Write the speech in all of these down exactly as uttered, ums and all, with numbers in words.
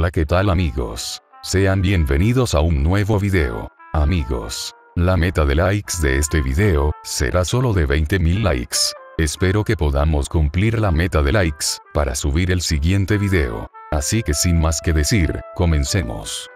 Hola, ¿qué tal amigos? Sean bienvenidos a un nuevo video. Amigos, la meta de likes de este video será solo de veinte mil likes. Espero que podamos cumplir la meta de likes para subir el siguiente video. Así que sin más que decir, comencemos.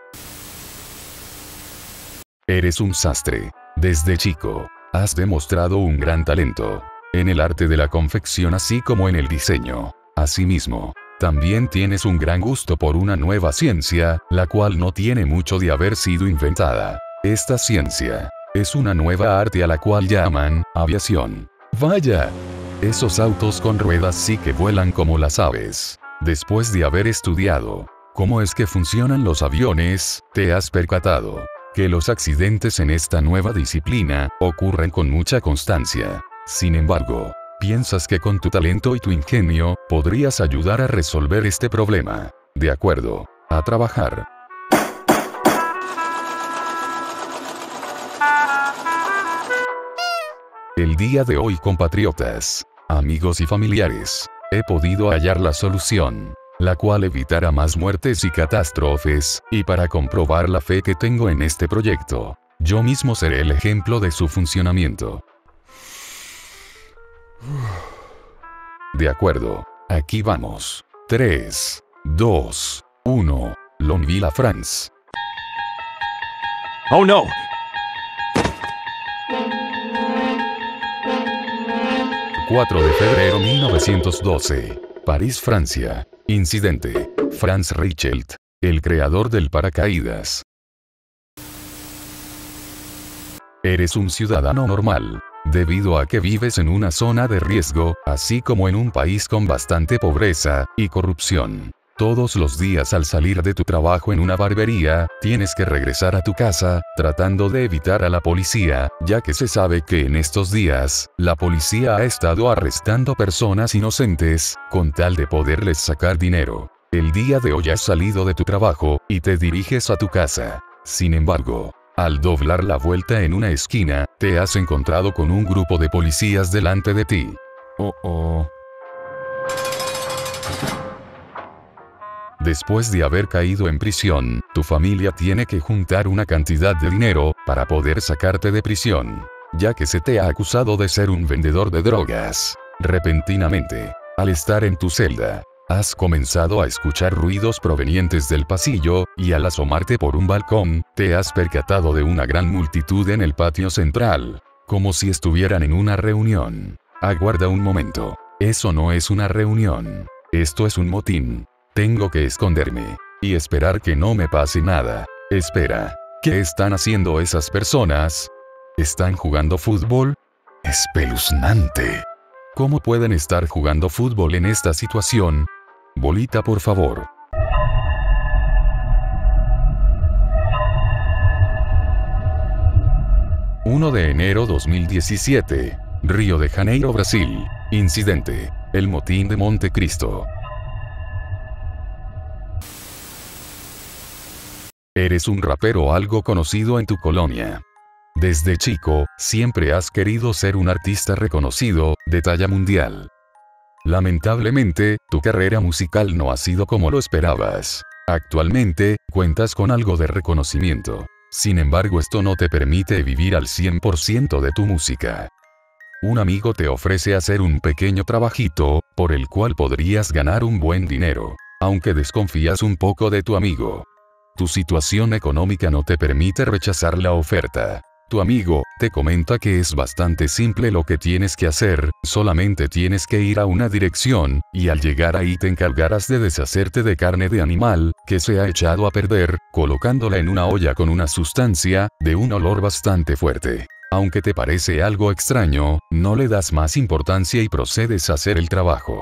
Eres un sastre. Desde chico, has demostrado un gran talento en el arte de la confección así como en el diseño. Asimismo, también tienes un gran gusto por una nueva ciencia, la cual no tiene mucho de haber sido inventada. Esta ciencia es una nueva arte a la cual llaman aviación. ¡Vaya! Esos autos con ruedas sí que vuelan como las aves. Después de haber estudiado cómo es que funcionan los aviones, te has percatado que los accidentes en esta nueva disciplina ocurren con mucha constancia. Sin embargo, piensas que con tu talento y tu ingenio podrías ayudar a resolver este problema. De acuerdo, a trabajar. El día de hoy, compatriotas, amigos y familiares, he podido hallar la solución, la cual evitará más muertes y catástrofes, y para comprobar la fe que tengo en este proyecto, yo mismo seré el ejemplo de su funcionamiento. De acuerdo, aquí vamos. tres, dos, uno, Longueville, France. Oh no! cuatro de febrero mil novecientos doce. París, Francia. Incidente. Franz Reichelt, el creador del paracaídas. Eres un ciudadano normal, debido a que vives en una zona de riesgo, así como en un país con bastante pobreza y corrupción. Todos los días al salir de tu trabajo en una barbería, tienes que regresar a tu casa, tratando de evitar a la policía, ya que se sabe que en estos días, la policía ha estado arrestando personas inocentes, con tal de poderles sacar dinero. El día de hoy has salido de tu trabajo, y te diriges a tu casa. Sin embargo, al doblar la vuelta en una esquina, te has encontrado con un grupo de policías delante de ti. Oh, oh. Después de haber caído en prisión, tu familia tiene que juntar una cantidad de dinero para poder sacarte de prisión, ya que se te ha acusado de ser un vendedor de drogas. Repentinamente, al estar en tu celda, has comenzado a escuchar ruidos provenientes del pasillo, y al asomarte por un balcón, te has percatado de una gran multitud en el patio central, como si estuvieran en una reunión. Aguarda un momento. Eso no es una reunión. Esto es un motín. Tengo que esconderme y esperar que no me pase nada. Espera, ¿qué están haciendo esas personas? ¿Están jugando fútbol? Espeluznante. ¿Cómo pueden estar jugando fútbol en esta situación? Bolita, por favor. uno de enero dos mil diecisiete. Río de Janeiro, Brasil. Incidente. El motín de Montecristo. Eres un rapero algo conocido en tu colonia. Desde chico, siempre has querido ser un artista reconocido, de talla mundial. Lamentablemente, tu carrera musical no ha sido como lo esperabas. Actualmente, cuentas con algo de reconocimiento. Sin embargo, esto no te permite vivir al cien por ciento de tu música. Un amigo te ofrece hacer un pequeño trabajito, por el cual podrías ganar un buen dinero, aunque desconfías un poco de tu amigo. Tu situación económica no te permite rechazar la oferta. Tu amigo te comenta que es bastante simple lo que tienes que hacer, solamente tienes que ir a una dirección, y al llegar ahí te encargarás de deshacerte de carne de animal, que se ha echado a perder, colocándola en una olla con una sustancia, de un olor bastante fuerte. Aunque te parece algo extraño, no le das más importancia y procedes a hacer el trabajo.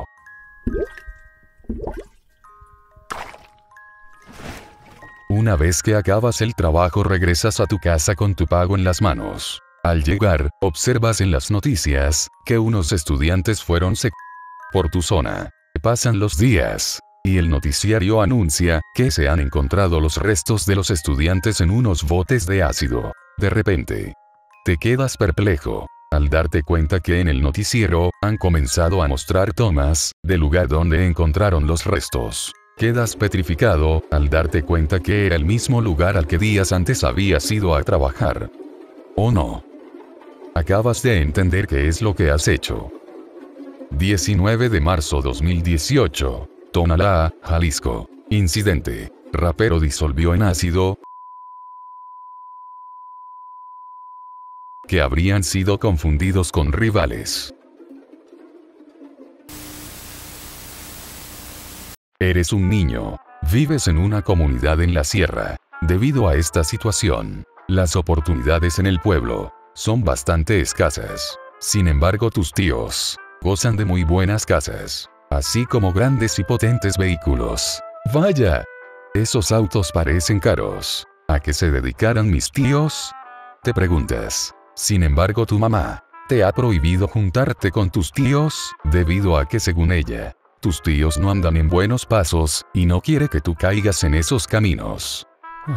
Una vez que acabas el trabajo, regresas a tu casa con tu pago en las manos. Al llegar, observas en las noticias que unos estudiantes fueron secuestrados por tu zona. Pasan los días, y el noticiario anuncia que se han encontrado los restos de los estudiantes en unos botes de ácido. De repente, te quedas perplejo al darte cuenta que en el noticiero han comenzado a mostrar tomas del lugar donde encontraron los restos. Quedas petrificado al darte cuenta que era el mismo lugar al que días antes habías ido a trabajar. ¿O no? Acabas de entender qué es lo que has hecho. diecinueve de marzo dos mil dieciocho. Tonalá, Jalisco. Incidente. Rapero disolvió en ácido que habrían sido confundidos con rivales. Eres un niño. Vives en una comunidad en la sierra. Debido a esta situación, las oportunidades en el pueblo son bastante escasas. Sin embargo, tus tíos gozan de muy buenas casas, así como grandes y potentes vehículos. Vaya, esos autos parecen caros. ¿A qué se dedicaran mis tíos?, te preguntas. Sin embargo, tu mamá te ha prohibido juntarte con tus tíos, debido a que, según ella, tus tíos no andan en buenos pasos, y no quiere que tú caigas en esos caminos.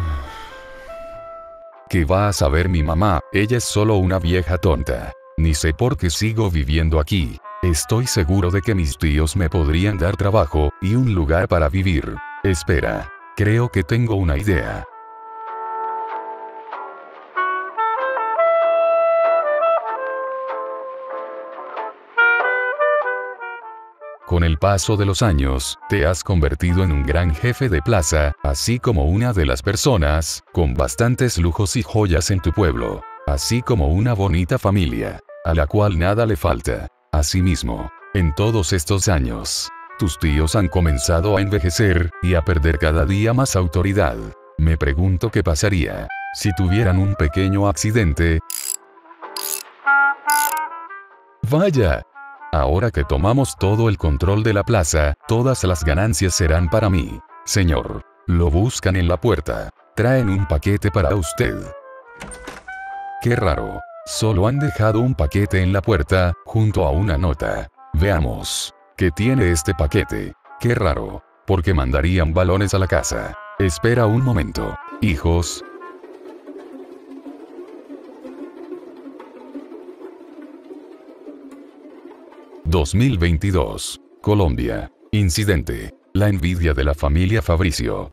¿Qué va a saber mi mamá? Ella es solo una vieja tonta. Ni sé por qué sigo viviendo aquí. Estoy seguro de que mis tíos me podrían dar trabajo y un lugar para vivir. Espera, creo que tengo una idea. Con el paso de los años, te has convertido en un gran jefe de plaza, así como una de las personas con bastantes lujos y joyas en tu pueblo, así como una bonita familia, a la cual nada le falta. Asimismo, en todos estos años, tus tíos han comenzado a envejecer y a perder cada día más autoridad. Me pregunto qué pasaría si tuvieran un pequeño accidente. Vaya. Ahora que tomamos todo el control de la plaza, todas las ganancias serán para mí. Señor, lo buscan en la puerta. Traen un paquete para usted. Qué raro. Solo han dejado un paquete en la puerta, junto a una nota. Veamos. ¿Qué tiene este paquete? Qué raro. ¿Por qué mandarían balones a la casa? Espera un momento. Hijos. dos mil veintidós. Colombia. Incidente. La envidia de la familia Fabricio.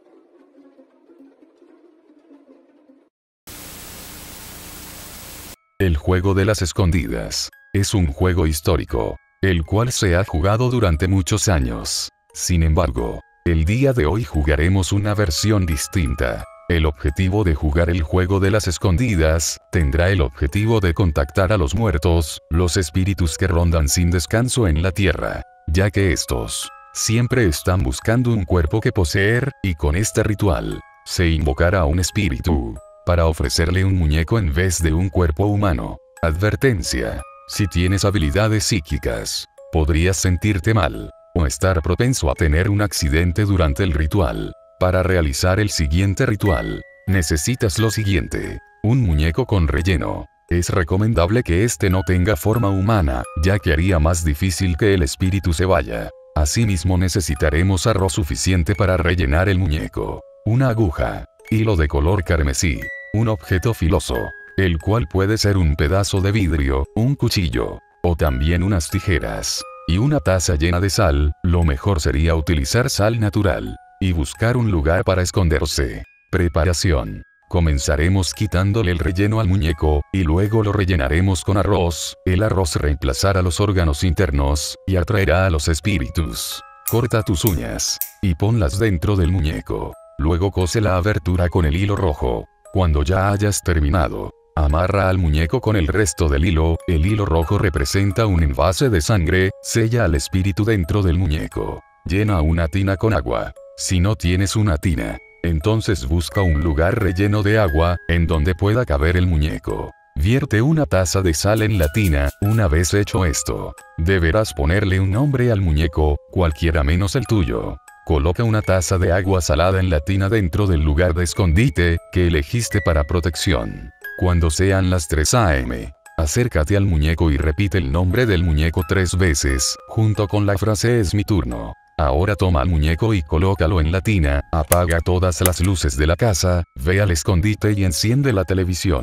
El juego de las escondidas es un juego histórico, el cual se ha jugado durante muchos años. Sin embargo, el día de hoy jugaremos una versión distinta. El objetivo de jugar el juego de las escondidas tendrá el objetivo de contactar a los muertos, los espíritus que rondan sin descanso en la tierra, ya que estos siempre están buscando un cuerpo que poseer, y con este ritual se invocará a un espíritu para ofrecerle un muñeco en vez de un cuerpo humano. Advertencia: si tienes habilidades psíquicas, podrías sentirte mal o estar propenso a tener un accidente durante el ritual. Para realizar el siguiente ritual, necesitas lo siguiente: un muñeco con relleno. Es recomendable que este no tenga forma humana, ya que haría más difícil que el espíritu se vaya. Asimismo, necesitaremos arroz suficiente para rellenar el muñeco, una aguja, hilo de color carmesí, un objeto filoso, el cual puede ser un pedazo de vidrio, un cuchillo, o también unas tijeras, y una taza llena de sal. Lo mejor sería utilizar sal natural y buscar un lugar para esconderse. Preparación. Comenzaremos quitándole el relleno al muñeco, y luego lo rellenaremos con arroz. El arroz reemplazará los órganos internos, y atraerá a los espíritus. Corta tus uñas, y ponlas dentro del muñeco. Luego cose la abertura con el hilo rojo. Cuando ya hayas terminado, amarra al muñeco con el resto del hilo. El hilo rojo representa un envase de sangre. Sella al espíritu dentro del muñeco. Llena una tina con agua. Si no tienes una tina, entonces busca un lugar relleno de agua, en donde pueda caber el muñeco. Vierte una taza de sal en la tina. Una vez hecho esto, deberás ponerle un nombre al muñeco, cualquiera menos el tuyo. Coloca una taza de agua salada en la tina dentro del lugar de escondite que elegiste para protección. Cuando sean las tres a eme, acércate al muñeco y repite el nombre del muñeco tres veces, junto con la frase "es mi turno". Ahora toma al muñeco y colócalo en la tina. Apaga todas las luces de la casa, ve al escondite y enciende la televisión.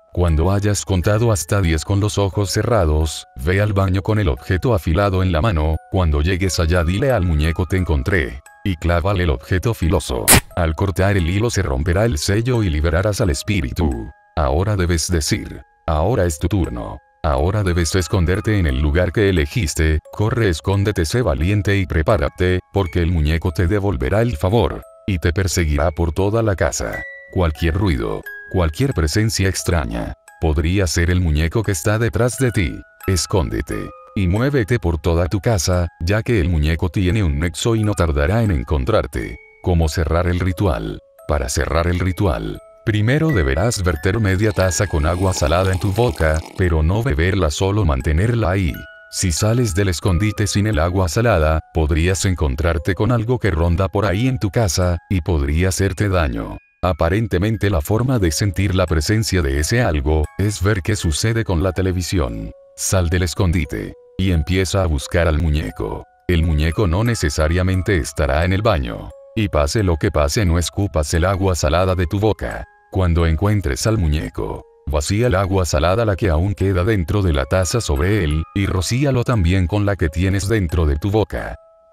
Cuando hayas contado hasta diez con los ojos cerrados, ve al baño con el objeto afilado en la mano. Cuando llegues allá dile al muñeco te encontré. Y clávale el objeto filoso. Al cortar el hilo se romperá el sello y liberarás al espíritu. Ahora debes decir, ahora es tu turno. Ahora debes esconderte en el lugar que elegiste. Corre, escóndete, sé valiente y prepárate, porque el muñeco te devolverá el favor. Y te perseguirá por toda la casa. Cualquier ruido, cualquier presencia extraña, podría ser el muñeco que está detrás de ti. Escóndete. Y muévete por toda tu casa, ya que el muñeco tiene un nexo y no tardará en encontrarte. ¿Cómo cerrar el ritual? Para cerrar el ritual, primero deberás verter media taza con agua salada en tu boca, pero no beberla, solo mantenerla ahí. Si sales del escondite sin el agua salada, podrías encontrarte con algo que ronda por ahí en tu casa, y podría hacerte daño. Aparentemente la forma de sentir la presencia de ese algo, es ver qué sucede con la televisión. Sal del escondite. Y empieza a buscar al muñeco. El muñeco no necesariamente estará en el baño. Y pase lo que pase, no escupas el agua salada de tu boca. Cuando encuentres al muñeco, vacía el agua salada, la que aún queda dentro de la taza, sobre él, y rocíalo también con la que tienes dentro de tu boca.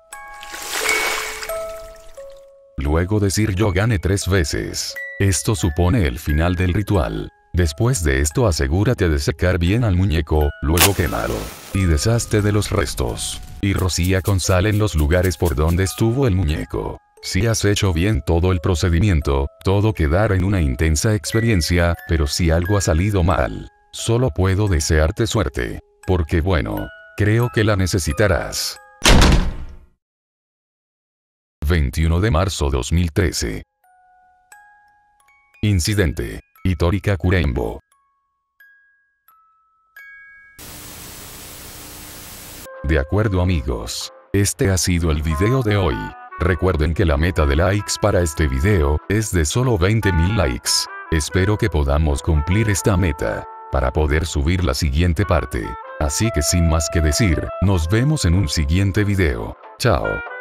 Luego decir yo gané tres veces. Esto supone el final del ritual. Después de esto asegúrate de secar bien al muñeco, luego quémalo. Y deshazte de los restos. Y rocía con sal en los lugares por donde estuvo el muñeco. Si has hecho bien todo el procedimiento, todo quedará en una intensa experiencia, pero si algo ha salido mal, solo puedo desearte suerte. Porque bueno, creo que la necesitarás. veintiuno de marzo dos mil trece. Incidente. Hitori Kakurenbo. De acuerdo amigos, este ha sido el video de hoy. Recuerden que la meta de likes para este video es de solo veinte mil likes. Espero que podamos cumplir esta meta para poder subir la siguiente parte. Así que sin más que decir, nos vemos en un siguiente video. Chao.